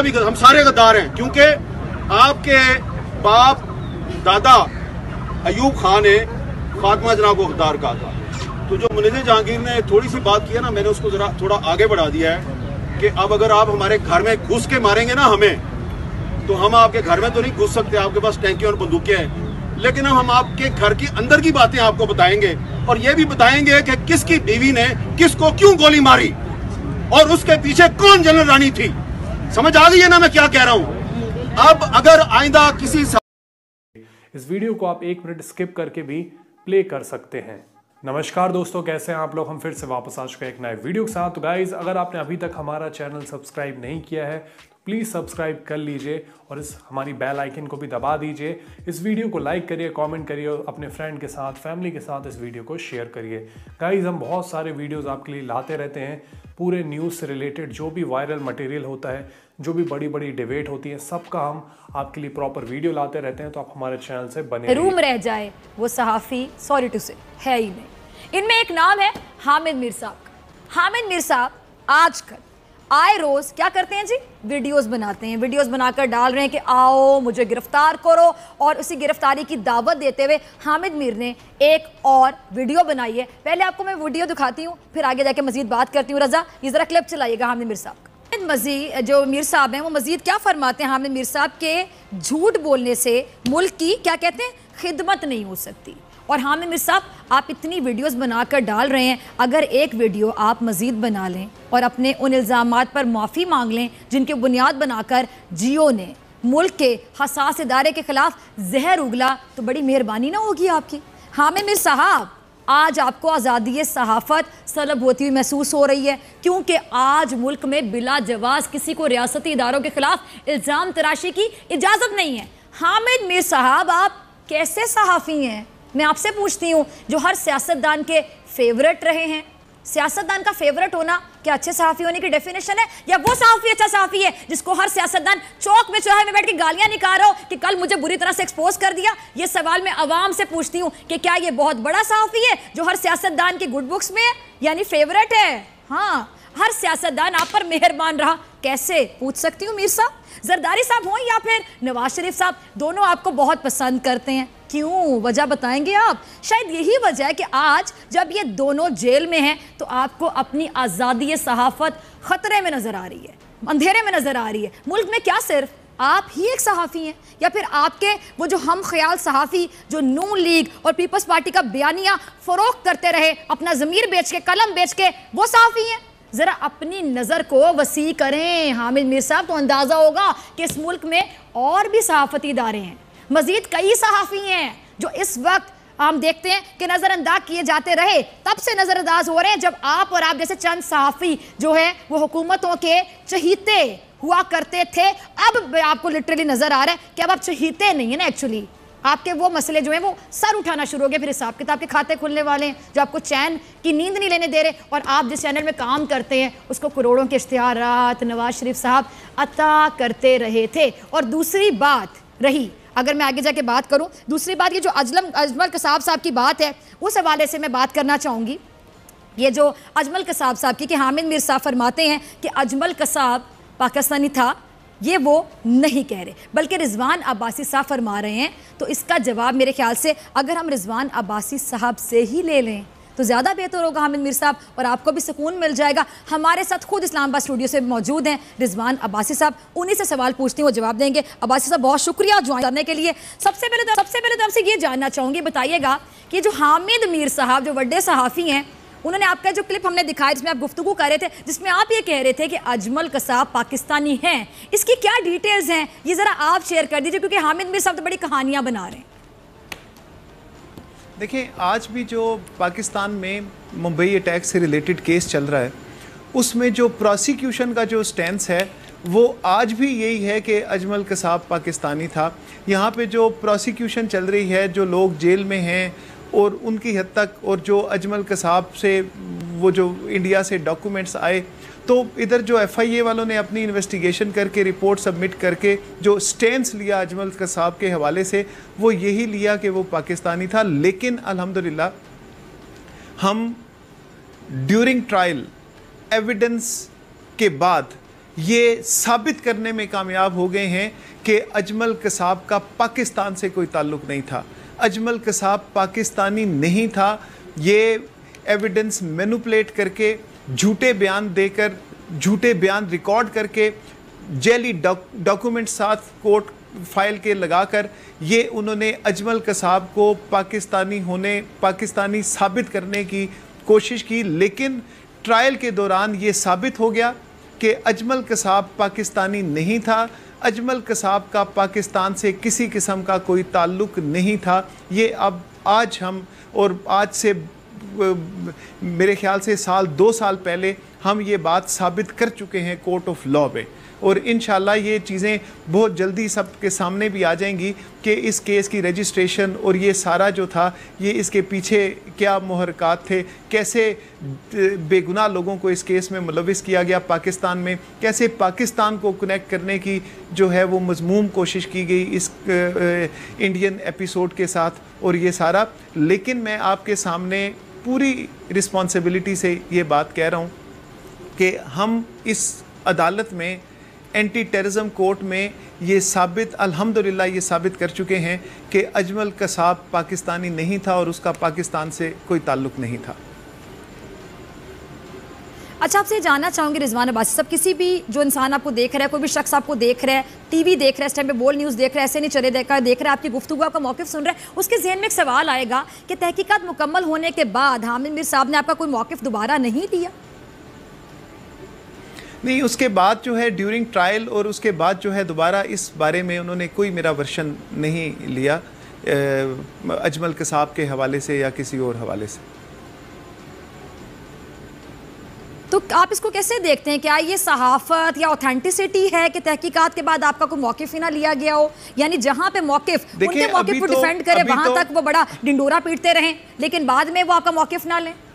भी, हम सारे गद्दार हैं, क्योंकि आपके बाप दादा अयूब खान ने फातिमा जना को गद्दार कहा था। तो जो मुनीर जहांगीर ने थोड़ी सी बात की है ना, मैंने उसको जरा थोड़ा आगे बढ़ा दिया है कि अब अगर आप हमारे घर में घुस के मारेंगे ना हमें, तो हम आपके घर में तो नहीं घुस सकते, आपके पास टैंकी और बंदूकें हैं, लेकिन हम आपके घर की अंदर की बातें आपको बताएंगे और ये भी बताएंगे कि किसकी बीवी ने किसको क्यों गोली मारी और उसके पीछे कौन जनरल रानी थी। समझ आ गई है ना मैं क्या कह रहा हूं? अब अगर आइंदा किसी इस वीडियो को आप 1 मिनट स्किप करके भी प्ले कर सकते हैं। नमस्कार दोस्तों, कैसे हैं आप लोग? हम फिर से वापस आ चुके हैं एक नए वीडियो के साथ। तो गाइज, अगर आपने अभी तक हमारा चैनल सब्सक्राइब नहीं किया है तो प्लीज़ सब्सक्राइब कर लीजिए और इस हमारी बेल आइकन को भी दबा दीजिए। इस वीडियो को लाइक करिए, कमेंट करिए और अपने फ्रेंड के साथ, फैमिली के साथ इस वीडियो को शेयर करिए। गाइज, हम बहुत सारे वीडियोज़ आपके लिए लाते रहते हैं, पूरे न्यूज़ से रिलेटेड जो भी वायरल मटेरियल होता है, जो भी बड़ी बड़ी डिबेट होती है, सबका हम आपके लिए प्रॉपर वीडियो लाते रहते हैं। तो आप हमारे चैनल से बने रूम रह जाए वो सहाफ़ी, सॉरी टू से, है ही नहीं। इनमें एक नाम है हामिद मीर साहब का। हामिद मीर साहब आजकल आए रोज क्या करते हैं जी? वीडियोस बनाते हैं, वीडियोस बनाकर डाल रहे हैं कि आओ मुझे गिरफ्तार करो, और उसी गिरफ्तारी की दावत देते हुए हामिद मीर ने एक और वीडियो बनाई है। पहले आपको मैं वीडियो दिखाती हूँ, फिर आगे जाके मजीद बात करती हूँ। रजा, ये जरा क्लिप चलाइएगा हामिद मीर साहब का। मजीद जो मीर साहब हैं वो मजीद क्या फरमाते हैं हामिद मीर साहब के झूठ बोलने से मुल्क की क्या कहते हैं खिदमत नहीं हो सकती। और हामिद मीर साहब, आप इतनी वीडियोस बनाकर डाल रहे हैं, अगर एक वीडियो आप मज़ीद बना लें और अपने उन इल्ज़ामात पर माफ़ी मांग लें जिनकी बुनियाद बनाकर जियो ने मुल्क के हसास इदारे के ख़िलाफ़ जहर उगला, तो बड़ी मेहरबानी ना होगी आपकी। हामिद मीर साहब, आज आपको आज़ादी सहाफ़त सलब होती हुई महसूस हो रही है, क्योंकि आज मुल्क में बिला जवाज़ किसी को रियासती इदारों के ख़िलाफ़ इल्ज़ाम तराशी की इजाज़त नहीं है। हामिद मीर साहब, आप कैसे सहाफ़ी हैं? मैं आपसे पूछती हूँ, जो हर सियासतदान के फेवरेट रहे हैं। सियासतदान का फेवरेट होना क्या अच्छे सहाफ़ी होने की डेफिनेशन है, या वो सहाफ़ी अच्छा सहाफ़ी है जिसको हर सियासतदान चौक में चौराहे में बैठ के गालियां निकाल रहा हो कि कल मुझे बुरी तरह से एक्सपोज कर दिया? ये सवाल मैं अवाम से पूछती हूँ कि क्या ये बहुत बड़ा सहाफ़ी है जो हर सियासतदान की गुड बुक्स में है, यानी फेवरेट है? हाँ, हर सियासतदान आप पर मेहरबान रहा। कैसे? पूछ सकती हूँ मीर साहब। जरदारी साहब हों या फिर नवाज शरीफ साहब, दोनों आपको बहुत पसंद करते हैं। क्यों? वजह बताएंगे आप? शायद यही वजह है कि आज जब ये दोनों जेल में हैं तो आपको अपनी आज़ादी सहाफ़त ख़तरे में नज़र आ रही है, अंधेरे में नज़र आ रही है। मुल्क में क्या सिर्फ आप ही एक सहाफ़ी हैं, या फिर आपके वो जो हम ख्याल सहाफ़ी जो नून लीग और पीपल्स पार्टी का बयानिया फ़रोख्त करते रहे, अपना ज़मीर बेच के, कलम बेच के, वो सहाफ़ी हैं? ज़रा अपनी नज़र को वसी करें हामिद मीर साहब, तो अंदाज़ा होगा कि इस मुल्क में और भी सहाफ़ती इदारे हैं, मज़ीद कई सहाफ़ी हैं जो इस वक्त हम देखते हैं कि नज़रअंदाज किए जाते रहे, तब से नज़रअंदाज हो रहे हैं जब आप और आप जैसे चंद सहाफ़ी जो है वो हुकूमतों के चहीते हुआ करते थे। अब आपको लिटरली नज़र आ रहा है कि अब आप चहीते नहीं है ना, एक्चुअली आपके वो मसले जो हैं वो सर उठाना शुरू हो गए, फिर हिसाब किताब के खाते खुलने वाले हैं जो आपको चैन की नींद नहीं लेने दे रहे। और आप जिस चैनल में काम करते हैं उसको करोड़ों के इश्तिहारात नवाज शरीफ साहब अता करते रहे थे। और दूसरी बात रही, अगर मैं आगे जाके बात करूं, दूसरी बात ये जो अजमल कसाब साहब की बात है, उस हवाले से मैं बात करना चाहूँगी। ये जो अजमल कसाब साहब की, कि हामिद मीर साहब फरमाते हैं कि अजमल कसाब पाकिस्तानी था, ये वो नहीं कह रहे, बल्कि रिजवान अब्बासी साहब फरमा रहे हैं। तो इसका जवाब मेरे ख्याल से अगर हम रिजवान अब्बासी साहब से ही ले लें तो ज़्यादा बेहतर होगा हामिद मीर साहब, और आपको भी सुकून मिल जाएगा। हमारे साथ खुद इस्लामाबाद स्टूडियो से मौजूद हैं रिजवान अब्बासी साहब, उन्हीं से सवाल पूछती हूँ, वो जवाब देंगे। अब्बासी साहब, बहुत शुक्रिया ज्वाइन करने के लिए। सबसे पहले तो आपसे ये जानना चाहूँगी, बताइएगा कि जो हामिद मीर साहब जो बड़े सहाफ़ी हैं, उन्होंने आपका जो क्लिप हमने दिखाया जिसमें आप गुफ्तगू कर रहे थे, जिसमें आप ये कह रहे थे कि अजमल कसाब पाकिस्तानी हैं, इसकी क्या डिटेल्स हैं, ये ज़रा आप शेयर कर दीजिए, क्योंकि हामिद मीर साहब तो बड़ी कहानियाँ बना रहे हैं। देखिए, आज भी जो पाकिस्तान में मुंबई अटैक से रिलेटेड केस चल रहा है, उसमें जो प्रोसिक्यूशन का जो स्टैंस है वो आज भी यही है कि अजमल कसाब पाकिस्तानी था। यहाँ पे जो प्रोसिक्यूशन चल रही है, जो लोग जेल में हैं और उनकी हद तक, और जो अजमल कसाब से वो जो इंडिया से डॉक्यूमेंट्स आए, तो इधर जो FIA वालों ने अपनी इन्वेस्टिगेशन करके रिपोर्ट सबमिट करके जो स्टैंस लिया अजमल कसाब के हवाले से, वो यही लिया कि वो पाकिस्तानी था। लेकिन अल्हम्दुलिल्लाह हम ड्यूरिंग ट्रायल एविडेंस के बाद ये साबित करने में कामयाब हो गए हैं कि अजमल कसाब का पाकिस्तान से कोई ताल्लुक़ नहीं था। अजमल कसाब पाकिस्तानी नहीं था। ये एविडेंस मैनिपुलेट करके, झूठे बयान देकर, झूठे बयान रिकॉर्ड करके, जेली डॉक्यूमेंट साथ कोर्ट फाइल के लगाकर ये उन्होंने अजमल कसाब को पाकिस्तानी साबित करने की कोशिश की। लेकिन ट्रायल के दौरान ये साबित हो गया कि अजमल कसाब पाकिस्तानी नहीं था। अजमल कसाब का पाकिस्तान से किसी किस्म का कोई ताल्लुक़ नहीं था। ये अब आज हम, और आज से मेरे ख्याल से 2 साल पहले हम ये बात साबित कर चुके हैं कोर्ट ऑफ लॉ में, और इंशाल्लाह ये चीज़ें बहुत जल्दी सबके सामने भी आ जाएंगी कि इस केस की रजिस्ट्रेशन और ये सारा जो था, ये इसके पीछे क्या मुहरकात थे, कैसे बेगुनाह लोगों को इस केस में मुलविस किया गया पाकिस्तान में, कैसे पाकिस्तान को कनेक्ट करने की जो है वो मज़मूम कोशिश की गई इस इंडियन एपिसोड के साथ, और ये सारा। लेकिन मैं आपके सामने पूरी रिस्पॉन्सिबिलिटी से ये बात कह रहा हूँ कि हम इस अदालत में, एंटी टेररिज्म कोर्ट में ये साबित, अल्हम्दुलिल्लाह ये साबित कर चुके हैं कि अजमल कसाब पाकिस्तानी नहीं था और उसका पाकिस्तान से कोई ताल्लुक़ नहीं था। अच्छा, आपसे जानना चाहूँगी रिजवान अब्बासी साहब, किसी भी जो इंसान आपको देख रहा है, कोई भी शख्स आपको देख रहा है, टीवी देख रहा है, इस टाइम पे बोल न्यूज़ देख रहा है, ऐसे नहीं चले देख रहा है, आपकी गुफ्तगू, आपका मौक़िफ़ सुन रहा है, उसके जहन में एक सवाल आएगा कि तहकीकात मुकम्मल होने के बाद हामिद मीर साहब ने आपका कोई मौक़िफ़ दोबारा नहीं दिया? नहीं, उसके बाद जो है ड्यूरिंग ट्रायल और उसके बाद जो है दोबारा इस बारे में उन्होंने कोई मेरा वर्शन नहीं लिया अजमल कसाब के हवाले से या किसी और हवाले से। तो आप इसको कैसे देखते हैं? क्या ये सहाफ़त या ऑथेंटिसिटी है कि तहकीकात के बाद आपका कोई मौक़िफ़ ही ना लिया गया हो? यानी जहाँ पे मौक़िफ़, उनके मौक़िफ़ को डिफेंड करे, वहाँ तक वो बड़ा डिंडोरा पीटते रहें, लेकिन बाद में वो आपका मौक़िफ़ ना लें।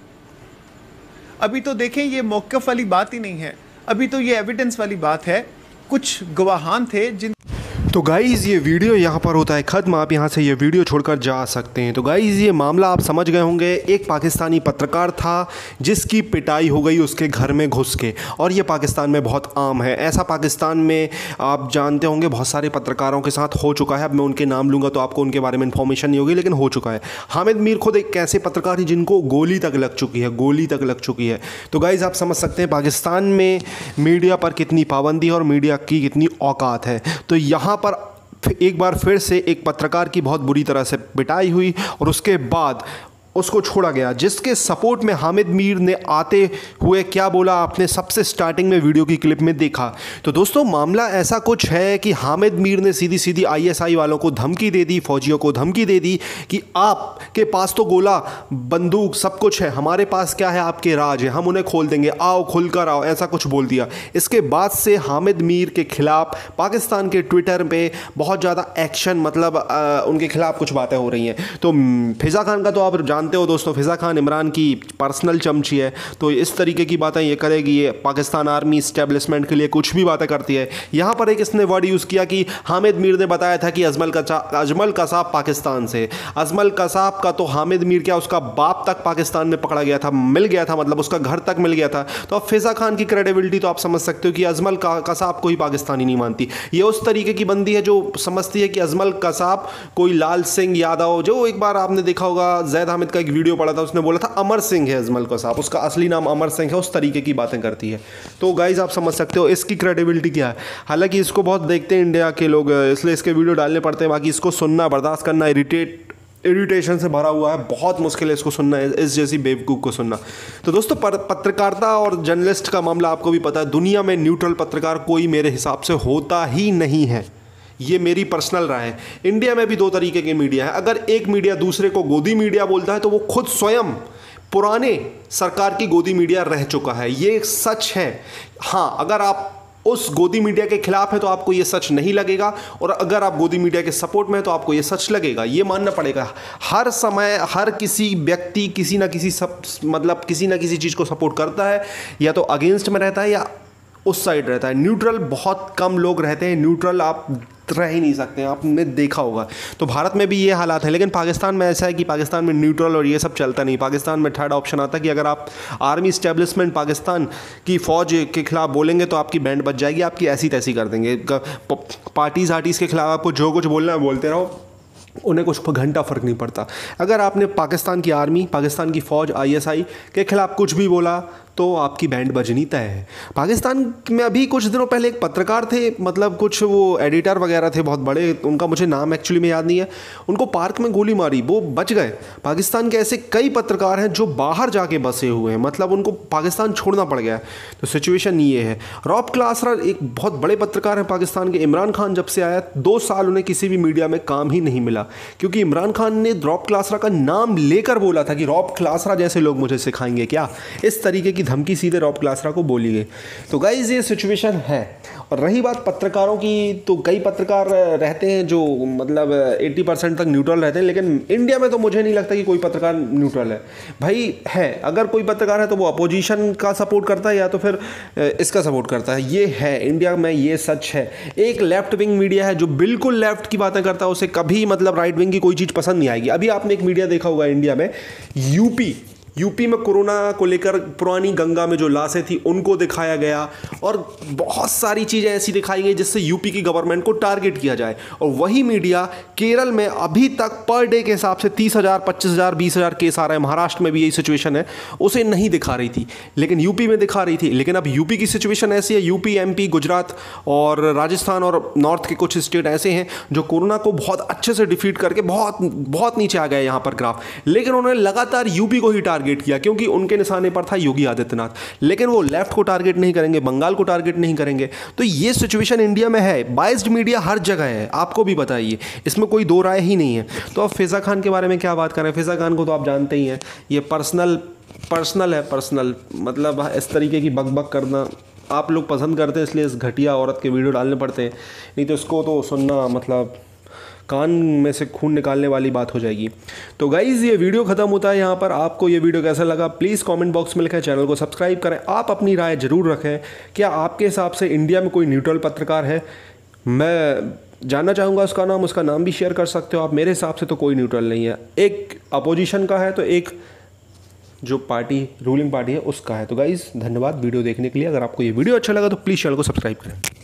अभी तो देखें, ये मौक़िफ़ वाली बात ही नहीं है, अभी तो ये एविडेंस वाली बात है। कुछ गवाहान थे जिन तो गाइज़ ये वीडियो यहाँ पर होता है ख़त्म। आप यहाँ से ये वीडियो छोड़कर जा सकते हैं। तो गाइज़ ये मामला आप समझ गए होंगे। एक पाकिस्तानी पत्रकार था जिसकी पिटाई हो गई उसके घर में घुस के, और ये पाकिस्तान में बहुत आम है। ऐसा पाकिस्तान में आप जानते होंगे बहुत सारे पत्रकारों के साथ हो चुका है। अब मैं उनके नाम लूँगा तो आपको उनके बारे में इन्फॉर्मेशन नहीं होगी, लेकिन हो चुका है। हामिद मीर खुद एक ऐसे पत्रकार हैं जिनको गोली तक लग चुकी है, गोली तक लग चुकी है। तो गाइज़ आप समझ सकते हैं पाकिस्तान में मीडिया पर कितनी पाबंदी है और मीडिया की कितनी औकात है। तो यहाँ पर एक बार फिर से एक पत्रकार की बहुत बुरी तरह से पिटाई हुई और उसके बाद उसको छोड़ा गया, जिसके सपोर्ट में हामिद मीर ने आते हुए क्या बोला आपने सबसे स्टार्टिंग में वीडियो की क्लिप में देखा। तो दोस्तों मामला ऐसा कुछ है कि हामिद मीर ने सीधी सीधी ISI वालों को धमकी दे दी, फौजियों को धमकी दे दी कि आपके पास तो गोला बंदूक सब कुछ है, हमारे पास क्या है, आपके राज है, हम उन्हें खोल देंगे, आओ खुलकर आओ, ऐसा कुछ बोल दिया। इसके बाद से हामिद मीर के खिलाफ पाकिस्तान के ट्विटर पे बहुत ज़्यादा एक्शन, मतलब उनके खिलाफ कुछ बातें हो रही हैं। तो फिज़ा खान का तो आप जानते हो दोस्तों, फिज़ा खान इमरान की पर्सनल चमची है, तो इस तरीके की बातें ये करेगी। ये पाकिस्तान आर्मी इस्टेब्लिशमेंट के लिए कुछ भी बातें करती है। यहाँ पर एक इसने वर्ड यूज़ किया कि हामिद मीर ने बताया था कि अजमल कसाब पाकिस्तान से। अजमल कसाब का तो हामिद मीर क्या, उसका बाप तक पाकिस्तान में पकड़ा गया था, मिल गया था, मतलब उसका घर तक मिल गया था। तो अब फिज़ा खान की क्रेडिबिलिटी तो आप समझ सकते हो कि अजमल कसाब को ही पाकिस्तानी नहीं मानती। ये उस तरीके की बंदी है जो समझती है कि अजमल कसाब कोई लाल सिंह यादव, जो एक बार आपने देखा होगा जैद हामिद का एक वीडियो पढ़ा था, उसने बोला था अमर सिंह है अजमल कसाब, उसका असली नाम अमर सिंह है, उस तरीके की बातें करती है। तो गाइज आप समझ सकते हो इसकी क्रेडिबिलिटी क्या है। हालांकि इसको बहुत देखते हैं इंडिया के लोग, इसलिए इसके वीडियो डालने पड़ते हैं, बाकी इसको सुनना, बर्दाश्त करना इरिटेशन से भरा हुआ है, बहुत मुश्किल है इसको सुनना, इस जैसी बेवकूफ़ को सुनना। तो दोस्तों पत्रकारिता और जर्नलिस्ट का मामला आपको भी पता है, दुनिया में न्यूट्रल पत्रकार कोई मेरे हिसाब से होता ही नहीं है, ये मेरी पर्सनल राय है। इंडिया में भी दो तरीके के मीडिया है। अगर एक मीडिया दूसरे को गोदी मीडिया बोलता है तो वो खुद स्वयं पुराने सरकार की गोदी मीडिया रह चुका है, ये सच है। हाँ, अगर आप उस गोदी मीडिया के खिलाफ है तो आपको ये सच नहीं लगेगा, और अगर आप गोदी मीडिया के सपोर्ट में है तो आपको ये सच लगेगा। ये मानना पड़ेगा, हर समय हर किसी व्यक्ति किसी ना किसी चीज़ को सपोर्ट करता है, या तो अगेंस्ट में रहता है या उस साइड रहता है। न्यूट्रल बहुत कम लोग रहते हैं। न्यूट्रल आप रह ही नहीं सकते हैं, आपने देखा होगा। तो भारत में भी ये हालात है, लेकिन पाकिस्तान में ऐसा है कि पाकिस्तान में न्यूट्रल और ये सब चलता नहीं। पाकिस्तान में थर्ड ऑप्शन आता है कि अगर आप आर्मी इस्टेब्लिशमेंट पाकिस्तान की फ़ौज के खिलाफ बोलेंगे तो आपकी बैंड बच जाएगी, आपकी ऐसी तैसी कर देंगे। पार्टीज़ आर्टीज़ के खिलाफ आपको जो कुछ बोलना है बोलते रहो, उन्हें कुछ घंटा फ़र्क नहीं पड़ता। अगर आपने पाकिस्तान की आर्मी, पाकिस्तान की फ़ौज, ISI के खिलाफ कुछ भी बोला तो आपकी बैंड बजनी तय है। पाकिस्तान में अभी कुछ दिनों पहले एक पत्रकार थे, मतलब कुछ वो एडिटर वगैरह थे बहुत बड़े, उनका मुझे नाम एक्चुअली में याद नहीं है, उनको पार्क में गोली मारी, वो बच गए। पाकिस्तान के ऐसे कई पत्रकार हैं जो बाहर जाके बसे हुए हैं, मतलब उनको पाकिस्तान छोड़ना पड़ गया। तो सिचुएशन ये है। रॉब क्लासरा एक बहुत बड़े पत्रकार हैं पाकिस्तान के। इमरान खान जब से आया 2 साल उन्हें किसी भी मीडिया में काम ही नहीं मिला, क्योंकि इमरान खान ने रॉब क्लासरा का नाम लेकर बोला था कि रॉब क्लासरा जैसे लोग मुझे सिखाएंगे क्या, इस तरीके की धमकी सीधे रॉब क्लासरा को बोली गई। तो गाइज ये सिचुएशन है। और रही बात पत्रकारों की, तो कई पत्रकार रहते हैं जो मतलब 80% तक न्यूट्रल रहते हैं, लेकिन इंडिया में तो मुझे नहीं लगता कि कोई पत्रकार न्यूट्रल है। भाई है, अगर कोई पत्रकार है तो वो अपोजिशन का सपोर्ट करता है या तो फिर इसका सपोर्ट करता है। ये है इंडिया में, ये सच है। एक लेफ्ट विंग मीडिया है जो बिल्कुल लेफ्ट की बातें करता है, उसे कभी मतलब राइट विंग की कोई चीज़ पसंद नहीं आएगी। अभी आपने एक मीडिया देखा होगा इंडिया में, यूपी में कोरोना को लेकर पुरानी गंगा में जो लाशें थी उनको दिखाया गया, और बहुत सारी चीज़ें ऐसी दिखाई गई जिससे यूपी की गवर्नमेंट को टारगेट किया जाए। और वही मीडिया केरल में अभी तक पर डे के हिसाब से 30,000, 25,000, 20,000 केस आ रहे हैं, महाराष्ट्र में भी यही सिचुएशन है, उसे नहीं दिखा रही थी, लेकिन यूपी में दिखा रही थी। लेकिन अब यूपी की सिचुएशन ऐसी है, यूपी, MP, गुजरात और राजस्थान और नॉर्थ के कुछ स्टेट ऐसे हैं जो कोरोना को बहुत अच्छे से डिफीट करके बहुत नीचे आ गए यहाँ पर ग्राफ, लेकिन उन्होंने लगातार यूपी को ही टारगेट किया क्योंकि उनके निशाने पर था योगी आदित्यनाथ। लेकिन वो लेफ्ट को टारगेट नहीं करेंगे, बंगाल को टारगेट नहीं करेंगे। तो ये सिचुएशन इंडिया में है। बाइस्ड मीडिया हर जगह है, आपको भी बताइए, इसमें कोई दो राय ही नहीं है। तो अब फिज़ा खान के बारे में क्या बात करें। फिज़ा खान को तो आप जानते ही हैं, ये पर्सनल मतलब इस तरीके की बकबक करना आप लोग पसंद करते हैं, इसलिए इस घटिया औरत के वीडियो डालने पड़ते हैं, नहीं तो इसको तो सुनना मतलब कान में से खून निकालने वाली बात हो जाएगी। तो गाइज़ ये वीडियो ख़त्म होता है यहाँ पर। आपको ये वीडियो कैसा लगा प्लीज़ कमेंट बॉक्स में लिखें, चैनल को सब्सक्राइब करें। आप अपनी राय ज़रूर रखें, क्या आपके हिसाब से इंडिया में कोई न्यूट्रल पत्रकार है? मैं जानना चाहूँगा उसका नाम भी शेयर कर सकते हो आप। मेरे हिसाब से तो कोई न्यूट्रल नहीं है। एक अपोजिशन का है तो एक जो पार्टी रूलिंग पार्टी है उसका है। तो गाइज़ धन्यवाद वीडियो देखने के लिए। अगर आपको ये वीडियो अच्छा लगा तो प्लीज़ चैनल को सब्सक्राइब करें।